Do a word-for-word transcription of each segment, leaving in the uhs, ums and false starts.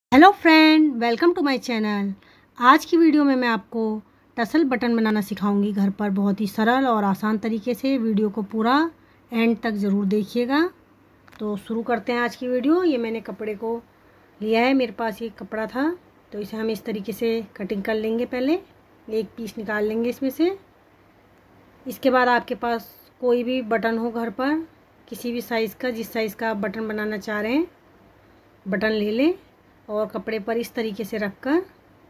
Hello friend, welcome to my channel. आज की video में मैं आपको टसल बटन बनाना सिखाऊंगी घर पर बहुत ही सरल और आसान तरीके से। वीडियो को पूरा एंड तक ज़रूर देखिएगा। तो शुरू करते हैं आज की वीडियो। ये मैंने कपड़े को लिया है, मेरे पास ये कपड़ा था, तो इसे हम इस तरीके से कटिंग कर लेंगे। पहले एक पीस निकाल लेंगे इसमें से। इसके बाद आपके पास कोई भी बटन हो घर पर, किसी भी साइज़ का, जिस साइज़ का आप बटन बनाना चाह रहे हैं, बटन ले लें और कपड़े पर इस तरीके से रखकर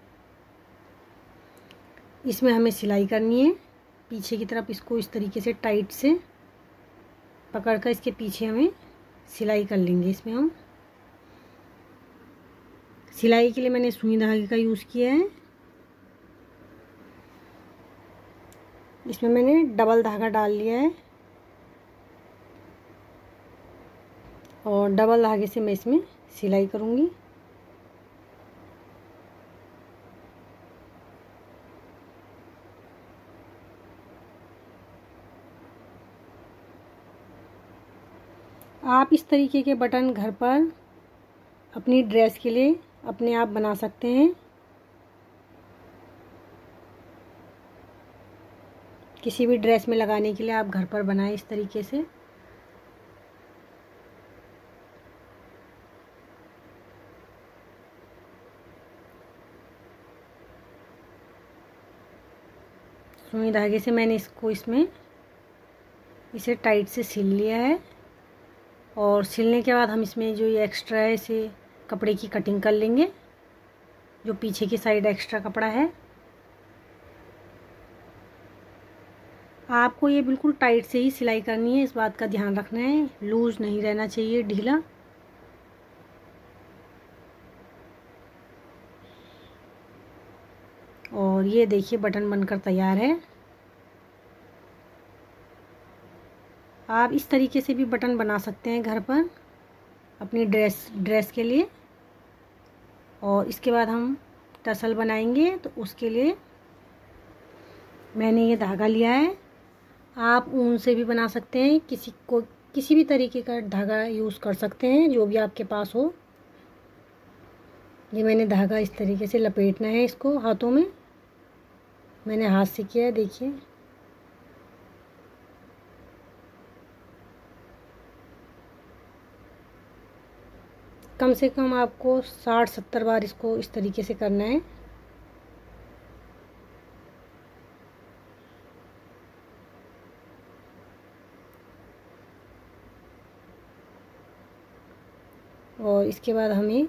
इसमें हमें सिलाई करनी है। पीछे की तरफ इसको इस तरीके से टाइट से पकड़कर इसके पीछे हमें सिलाई कर लेंगे। इसमें हम सिलाई के लिए मैंने सुई धागे का यूज़ किया है। इसमें मैंने डबल धागा डाल लिया है और डबल धागे से मैं इसमें सिलाई करूँगी। आप इस तरीके के बटन घर पर अपनी ड्रेस के लिए अपने आप बना सकते हैं। किसी भी ड्रेस में लगाने के लिए आप घर पर बनाएं इस तरीके से। सुई धागे से मैंने इसको इसमें इसे टाइट से सिल लिया है और सिलने के बाद हम इसमें जो ये एक्स्ट्रा है इसे कपड़े की कटिंग कर लेंगे। जो पीछे की साइड एक्स्ट्रा कपड़ा है, आपको ये बिल्कुल टाइट से ही सिलाई करनी है, इस बात का ध्यान रखना है। लूज नहीं रहना चाहिए, ढीला। और ये देखिए बटन बनकर तैयार है। आप इस तरीके से भी बटन बना सकते हैं घर पर अपनी ड्रेस ड्रेस के लिए। और इसके बाद हम टसल बनाएंगे, तो उसके लिए मैंने ये धागा लिया है। आप ऊन से भी बना सकते हैं, किसी को किसी भी तरीके का धागा यूज़ कर सकते हैं, जो भी आपके पास हो। ये मैंने धागा इस तरीके से लपेटना है इसको हाथों में। मैंने हाथ से किया है, देखिए। कम से कम आपको साठ सत्तर बार इसको इस तरीके से करना है। और इसके बाद हमें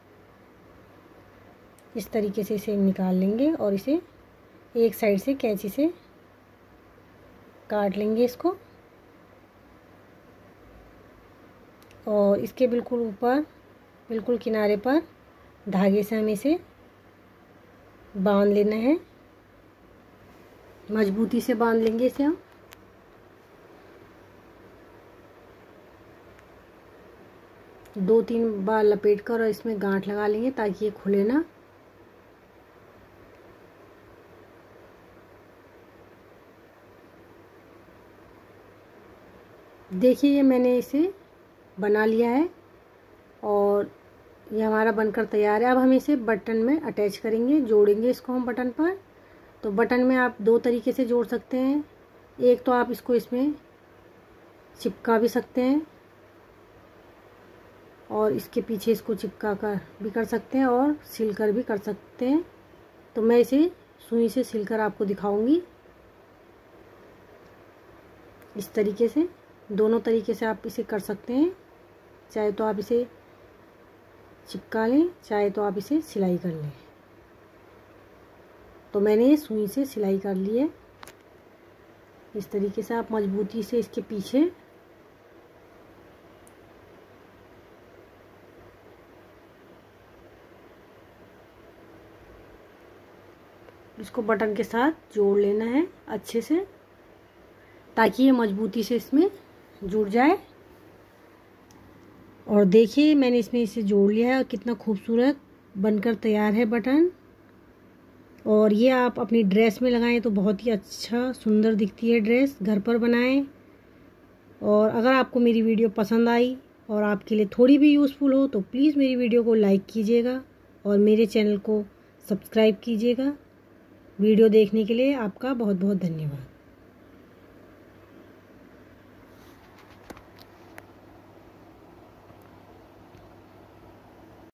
इस तरीके से इसे निकाल लेंगे और इसे एक साइड से कैंची से काट लेंगे इसको। और इसके बिल्कुल ऊपर, बिल्कुल किनारे पर धागे से हमें इसे बांध लेना है। मजबूती से बांध लेंगे इसे हम। दो तीन बार लपेट कर और इसमें गांठ लगा लेंगे ताकि ये खुले ना। देखिए ये मैंने इसे बना लिया है और ये हमारा बनकर तैयार है। अब हम इसे बटन में अटैच करेंगे, जोड़ेंगे इसको हम बटन पर। तो बटन में आप दो तरीके से जोड़ सकते हैं। एक तो आप इसको इसमें चिपका भी सकते हैं और इसके पीछे इसको चिपका कर भी कर सकते हैं और सिलकर भी कर सकते हैं। तो मैं इसे सुई से सिलकर आपको दिखाऊंगी। इस तरीके से, दोनों तरीके से आप इसे कर सकते हैं। चाहे तो आप इसे चिपका लें, चाहे तो आप इसे सिलाई कर लें। तो मैंने ये सुई से सिलाई कर ली है। इस तरीके से आप मजबूती से इसके पीछे इसको बटन के साथ जोड़ लेना है अच्छे से, ताकि ये मजबूती से इसमें जुड़ जाए। और देखिए मैंने इसमें इसे जोड़ लिया है और कितना खूबसूरत बनकर तैयार है बटन। और ये आप अपनी ड्रेस में लगाएं तो बहुत ही अच्छा सुंदर दिखती है ड्रेस। घर पर बनाएं। और अगर आपको मेरी वीडियो पसंद आई और आपके लिए थोड़ी भी यूज़फुल हो तो प्लीज़ मेरी वीडियो को लाइक कीजिएगा और मेरे चैनल को सब्सक्राइब कीजिएगा। वीडियो देखने के लिए आपका बहुत बहुत धन्यवाद।